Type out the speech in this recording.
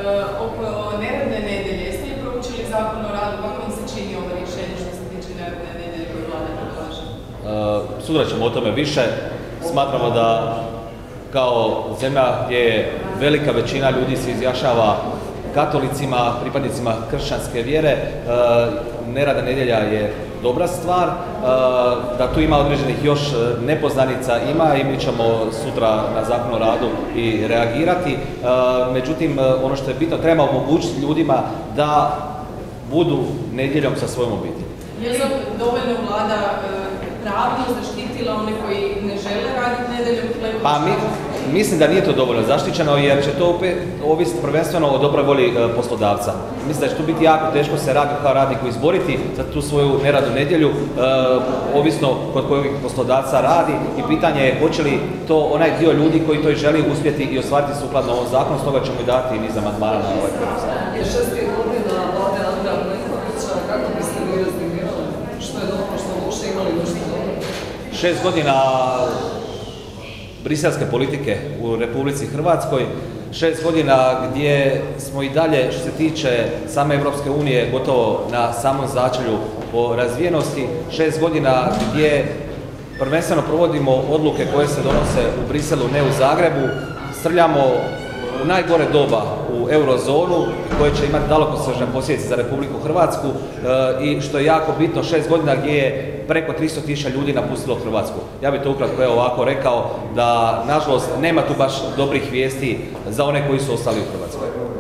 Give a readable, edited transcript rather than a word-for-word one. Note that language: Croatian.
oko neradne nedelje. Jeste li proučili zakon o radu? Kako vam se čini ovo rješenje što se tiče neradne nedelje koje vlada predlaže? Sutra ćemo o tome više. Smatramo da kao zemlja gdje je velika većina ljudi se izjašnjava katolicima, pripadnicima kršćanske vjere, neradna nedjelja je dobra stvar, da tu ima određenih još nepoznanica ima i mi ćemo sutra na Zakon o radu i reagirati. Međutim, ono što je bitno, treba omogućiti ljudima da budu nedjeljom sa svojom obitelji. Je li dovoljno vlada pravno zaštitila one koji ne žele raditi nedjeljom? Pa mislim da nije to dovoljno zaštićeno jer će to opet ovisiti prvenstveno o dobroj volji poslodavca. Mislim da će tu biti jako teško se raditi kao radniku izboriti za tu svoju neradnu nedjelju, ovisno kod kojeg poslodavca radi i pitanje je hoće li to onaj dio ljudi koji to i želi uspjeti i ostvariti sukladno ovom zakonu, stoga ćemo i dati niz amandmana na ovaj prijedlog zakona. Je 6 godina vlade Andreja Plenkovića, kako biste vi rezimirali? Što je dobro, što loše, imali nešto dobro? 6 godina briselske politike u Republici Hrvatskoj, 6 godina gdje smo i dalje, što se tiče same Europske unije, gotovo na samom začelju po razvijenosti, 6 godina gdje prvenstveno provodimo odluke koje se donose u Briselu, ne u Zagrebu, srljamo u najgore doba u eurozonu koje će imati dalekosežne posljedice za Republiku Hrvatsku i što je jako bitno, 6 godina gdje je preko 300.000 ljudi napustilo Hrvatsku. Ja bih to ukratko ovako rekao da nažalost nema tu baš dobrih vijesti za one koji su ostali u Hrvatskoj.